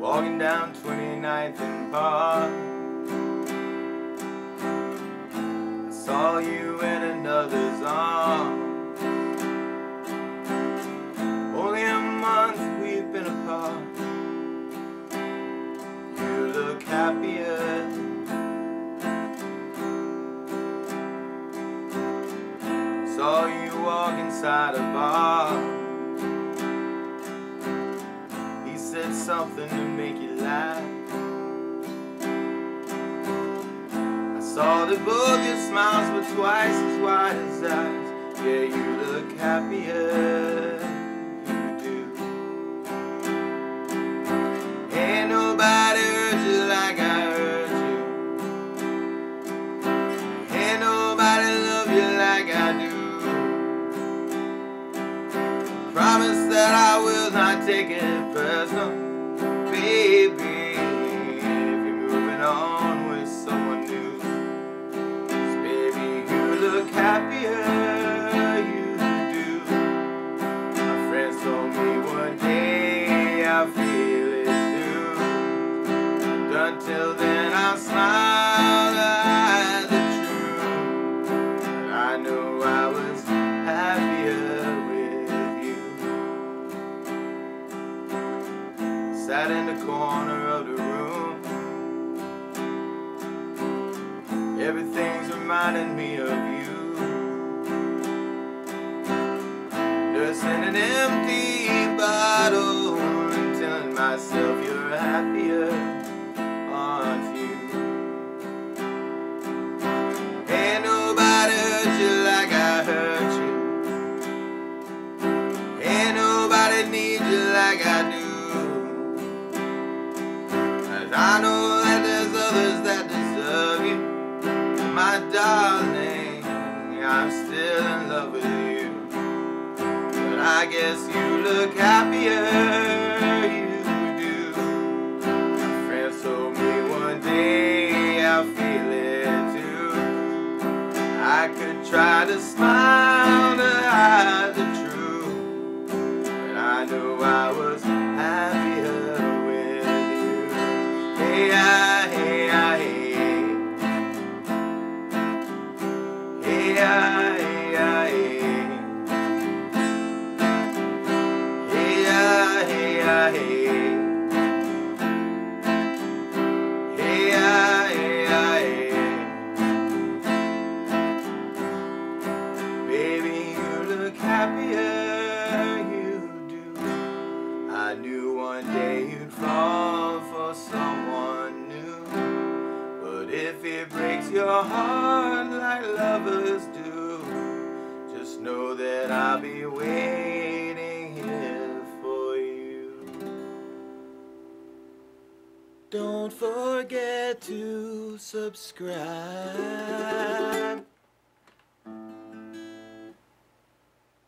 walking down 29th and Park. I saw you in another's arms. Only a month we've been apart. You look happier. Saw you walk inside a bar. He said something to make you laugh. I saw that both your smiles were twice as wide as eyes. Yeah, you look happier, you do. Ain't nobody hurt you like I hurt you. Ain't nobody love you like I do. Promise that I will not take it personal, baby, if you're moving on with someone new. 'Cause baby, you look happier, you do. My friends told me one day I feel it too. And until then I'll smile at the truth. But I know I was happier. Sat in the corner of the room. Everything's reminding me of you. Nursing an empty bottle and telling myself you're happier, aren't you? Ain't nobody hurt you like I hurt you. Ain't nobody need you like I do. I know that there's others that deserve you, my darling, I'm still in love with you. But I guess you look happier, you do. My friends told me one day I feel it too. I could try to smile to hide the truth, but I know I was happier. Hey, hey, hey. Hey, hey, hey. Hey, hey, hey. Hey, hey, hey. Baby, you look happier, you do. I knew one day you'd fall for someone new. But if it breaks your heart like lovers do, just know that I'll be waiting here for you. Don't forget to subscribe.